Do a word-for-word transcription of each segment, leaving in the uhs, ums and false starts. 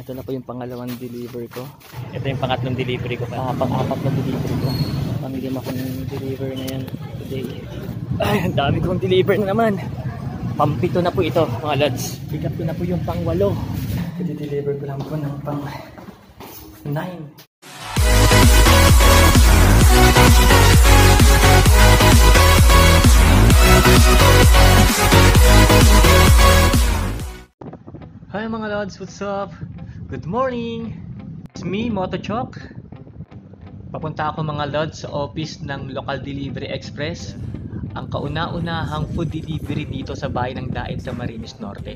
Ito na po yung pangalawang deliver ko. Ito yung pangatlong delivery ko. Ah, pang-apat na delivery ko. Pang-lima kong deliver ngayon today. Ay, ang dami kong deliver na naman. Pampito na po ito mga lads. Pick up ko na po yung pang-walo. I-deliver ko lang po ng pang-nine. Hi mga lods, what's up? Good morning! It's me, Motochok. Papunta ako mga lods sa office ng Local Delivery Express, ang kauna-unahang food delivery dito sa bayan ng Daet sa Marinis Norte.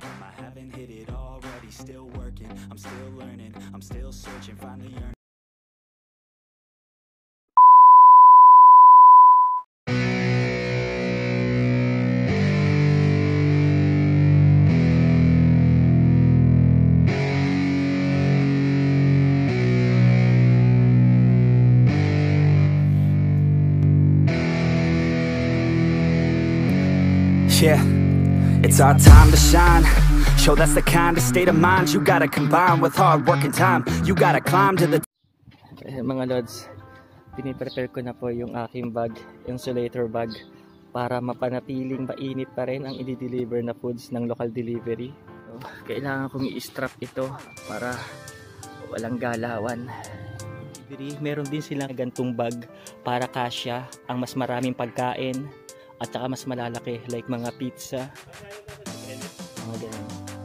Yeah, it's our time to shine. Show that's the kind of state of mind you gotta combine with hard work and time. You gotta climb to the... Eh, mga lods, piniprepare ko na po yung aking bag, insulator bag, para mapanatiling mainit pa rin ang i-deliver na foods ng local delivery. So, kailangan kong i-strap ito para walang galawan. Meron din silang gantong bag para kasya ang mas maraming pagkain at saka mas malalaki, like mga pizza, mga ganun.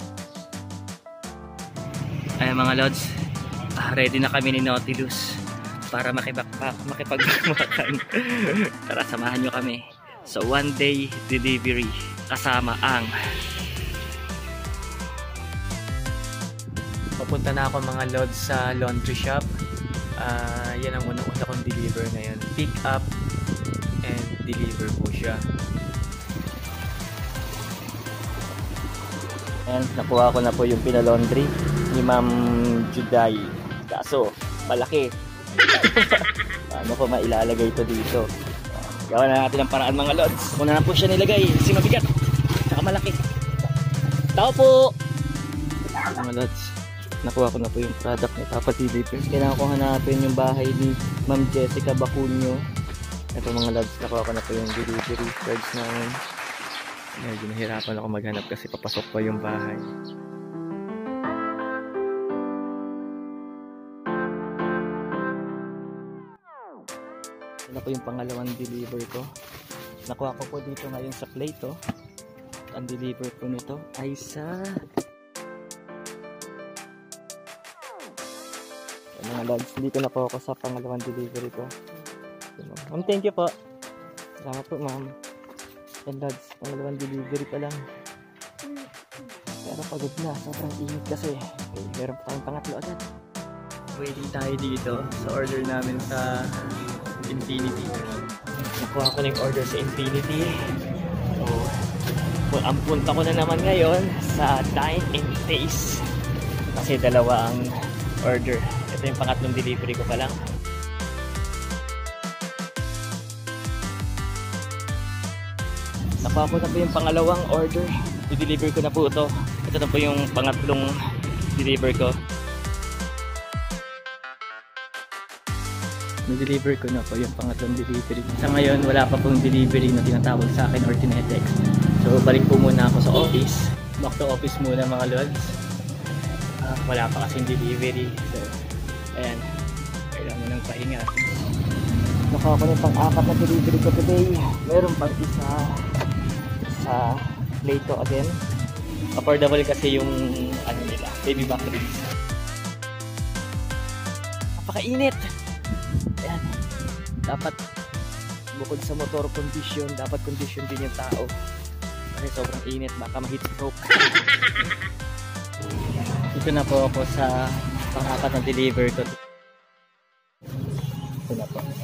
Ay mga lods, ready na kami ni Nautilus para makipag makipagmakan. Tara, samahan nyo kami sa one day delivery kasama ang... Papunta na ako mga lods sa laundry shop. Uh, yan ang unang-una kong deliver ngayon. Pick up and deliver po siya. And nakuha ko na po yung pinalaundry ni Ma'am Juday. Kaso malaki. Paano ko mailalagay ito dito? Gawa na natin ang paraan mga lods. Kung na po siya nilagay, kasi mabigat saka malaki. Tao po mga lods, nakuha ko na po yung product ni Papa Deliver. Kailangan ko hanapin yung bahay ni Ma'am Jessica Bacunio. Ito mga lods, nakuha ko na po yung delivery charge namin. Medyo nahirapan ako maghanap kasi papasok pa yung bahay. Ito na po yung pangalawang deliver ko. Nakuha ko po dito ngayon sa Plato. Ang deliver po nito ay sa... Mga lods, dito na po ako sa pangalawang delivery ko. Ma'am, thank you po. Salamat po, ma'am. And lods, pangalawang delivery pa lang. Pero pagod na, sobrang init kasi. Okay, meron pa tayong pangatlo agad. Waiting tayo dito sa order namin sa Infinity. Nakuha ko na yung order sa Infinity. So, ang punta ko na naman ngayon sa Dine and Taste. Kasi dalawa ang order. Ito yung pangatlong delivery ko pa lang. Nakuha ko na po yung pangalawang order. I-deliver ko na po ito. Ito na po yung pangatlong deliver ko. Na-deliver ko na po yung pangatlong delivery. Sa ngayon, wala pa pong delivery na tinatawag sa akin or tinetext. So, balik po muna ako sa office. Back to office muna mga lods. Uh, wala pa kasing delivery. So, ayan. Kailangan mo ng pahinga. Nakuha ko na yung pang-apat na delivery ko today. Meron pang isa sa Plato again. Affordable kasi yung ano nila, baby back ribs. Napakainit. Ayan. Dapat bukod sa motor condition, dapat condition din yung tao. Kasi sobrang init, baka ma-heat stroke. Ito na po ako sa pang-apat na deliver ko. Ito na po.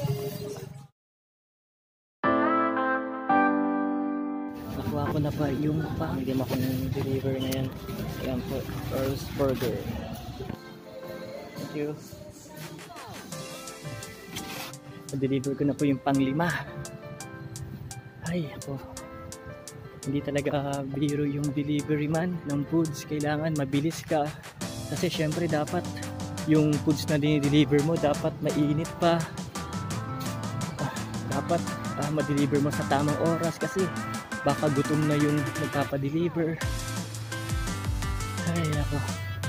Nakuha ko na pa yung pang-lima kong deliver ngayon. Ayan po, Earl's Burger. Thank you. Na-deliver ko na po yung pang-lima. Ay, ako. Hindi talaga biro yung delivery man ng foods. Kailangan mabilis ka. Kasi syempre dapat yung foods na dinideliver mo dapat mainit pa. Ah, dapat ah, ma-deliver mo sa tamang oras kasi baka gutom na yung nagpapadeliver. Ay ako.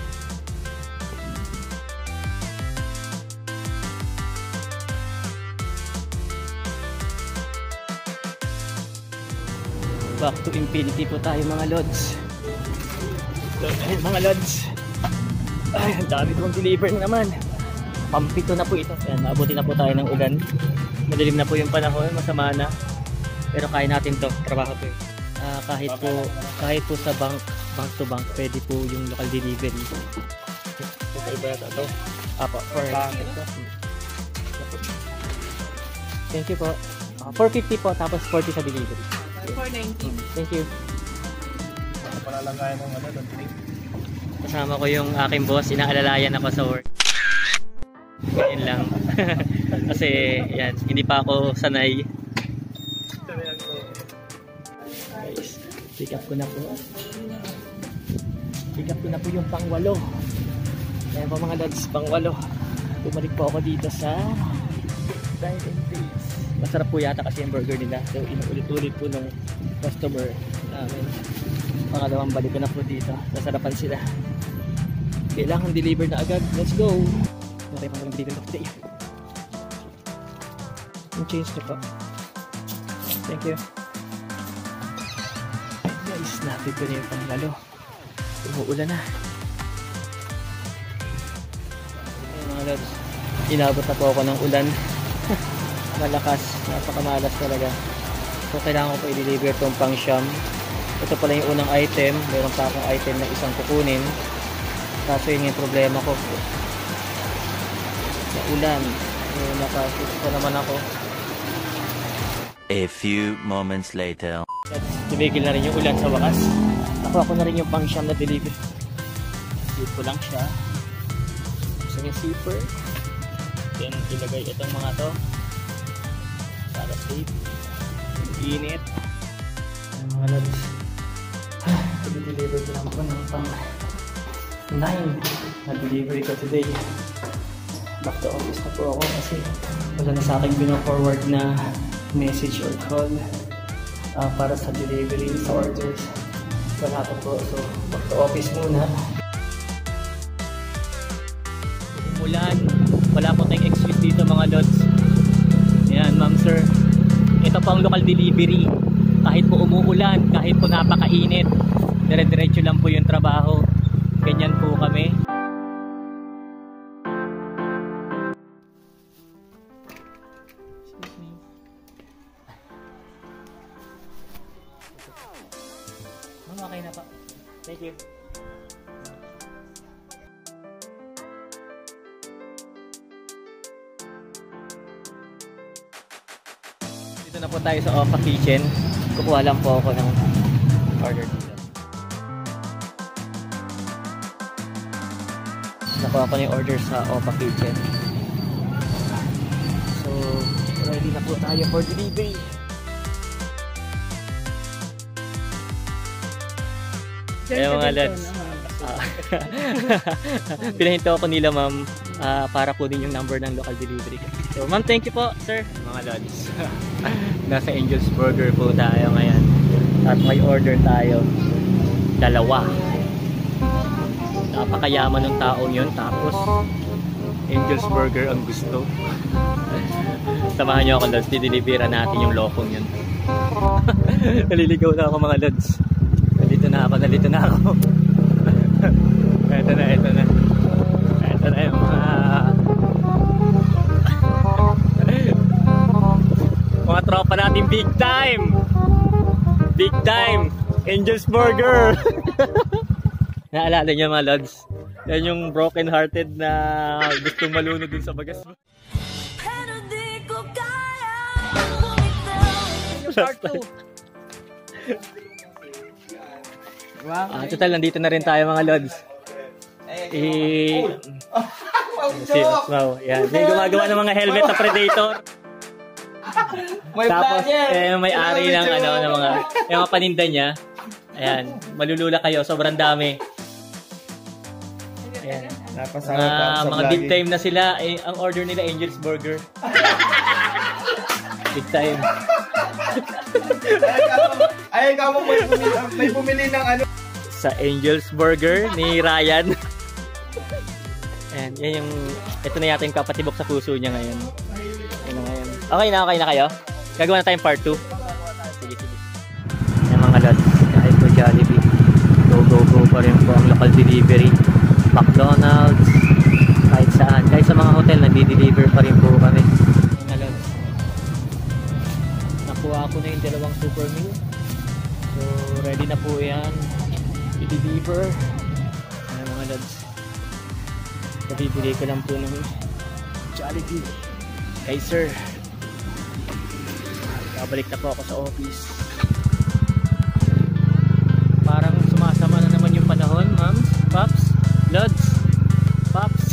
Back to infinity po tayo mga lods. So, ayun, mga lods. Ay, ang dami kong deliver naman. Pampito na po ito. Ayan, naabuti na po tayo ng ulan. Madilim na po yung panahon, masama na. Pero kaya natin to, trabaho to eh. Uh, kahit po, kahit po sa bank, bank to bank, pwede po yung local delivery. Ito iba yata ito. Apo, for thank you po. Uh, four fifty po, tapos forty sa delivery. four ninety. Thank you. Palalagayan ng ano, kasama ko yung aking boss, inaalalayan ako sa work. Ganyan lang. Kasi yan, hindi pa ako sanay. Guys, pick up ko na po. Pick up ko na po yung pangwalo. Kaya po mga lads, pangwalo. Bumalik po ako dito sa Dine and Days. Masarap po yata kasi yung burger nila. So inuulit-ulit po ng customer namin. Pangalawang balik ko na po dito. Nasarapan sila. Kailangan deliver na agad. Let's go! Naray pa naman deliver na today. Yung change na po. Thank you. Guys, napit ko na yung panglalo. Umuulan na. Ay, mga lods. Inabot na po ako ng ulan. Malakas. Napakamalas talaga. So, kailangan ko po i-deliver itong pang siyam. Ito pala yung unang item. Meron pa akong item na isang kukunin. Kaso yun yung problema ko. Sa ulan. Eh, nakasuot pa naman ako. A few moments later. Tumigil na rin yung ulan sa wakas. Ako ako na rin yung pang siyam na delivery. Sip ko lang siya. Gusto niya zipper. Then ilagay itong mga to. Para safe. Init. Ang mga lods. I-deliver ko lang po ng pang nine na delivery ko today. Back to office na po ako kasi wala na sa akin pino-forward na message or call uh, para sa delivery sa orders. Wala pa po. So, back to office muna. Umulan. Wala po tayong excuse dito mga lods. Yan, ma'am sir. Ito pang local delivery. Kahit po umuulan, kahit po napakainit, dire-diretso lang po yung trabaho. Ganyan po kami. Excuse me. Ma'am, okay na pa. Thank you. Dito na po tayo sa Opa Kitchen. Kukuha lang po ako ng order dito. Nakuha ko na yung order sa Opa Kitchen. So, ready na po tayo for delivery. Ayan mga lads. Uh, Pinahinto ako nila ma'am uh, para kunin yung number ng local delivery. So ma'am, thank you po sir. Mga lads. Nasa Angel's Burger po tayo ngayon. At may order tayo. Dalawa. Napakayaman ng taong yun. Tapos Angel's Burger ang gusto. Samahan nyo ako lads. Dideliveran natin yung lokong yun. Naliligaw na ako mga lads. Nalito na ako. Nalito na ako. Eto na, eto na. Eto na yung mga mga tropa natin big time. Big time. Angel's Burger. Naalala niyo mga lods? Yan yung broken hearted na gustong malunod dun sa bagas mo. Pero di ko kaya bumitaw. Yung part two. Wow. Ah, total, nandito na rin tayo mga lods. Eh, si, wow, yan. May gumagawa ng mga helmet na Predator. May Tapos, vlogger. eh, may ari ng ano, ng mga, yung mga paninda niya. Ayan, malulula kayo, sobrang dami. Ayan. Napasama Mga, pa ako sa mga big vlogging. time na sila. Eh, ang order nila, Angel's Burger. Big time. Ay, ka mo may bumili, may bumili ng ano. Sa Angel's Burger ni Ryan. Ayan, yan yung, ito na yata yung kapatibok sa puso niya ngayon. Ayun na ngayon. Okay na, okay na kayo? Gagawa na tayong part two. Sige, sige. Ayan mga lads, kahit po Jollibee. Go, go, go pa rin po ang local delivery. McDonald's, kahit saan. Kahit sa mga hotel, nagdi-deliver pa rin po kami. Ayan mga lads. Nakuha ko na yung dalawang super meal. So, ready na po yan. I-deliver. Ayan mga lads. Nabibigay ko lang po ng Jollibee kay sir. Babalik na po ako sa office. Parang sumasama na naman yung panahon, ma'am, paps, lods, paps.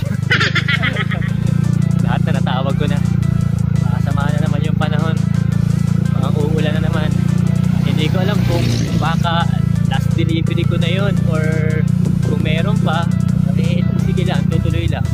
Lahat na natawag ko na. Sumasama na naman yung panahon. Mga uulan na naman. Hindi ko alam kung baka last delivery ko na yun or kung meron pa. Eh, sige lang, tutuloy lang.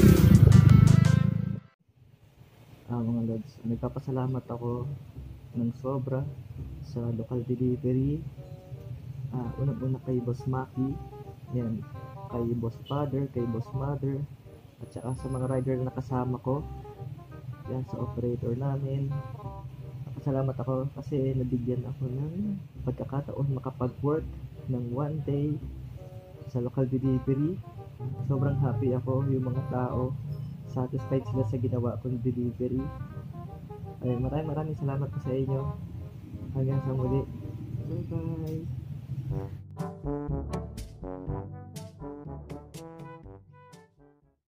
Ah, mga lods, nagpapasalamat ako ng sobra sa local delivery. Ah, unang-una kay Boss Maki, yan, kay Boss Father, kay Boss Mother, at saka sa mga rider na nakasama ko, yan, sa operator namin. Napasalamat ako kasi nabigyan ako ng pagkakataon makapag-work ng one day sa local delivery. Sobrang happy ako, yung mga tao satisfied sila sa ginawa kong delivery. Ay, maraming maraming salamat po sa inyo. Hanggang sa muli. Bye bye.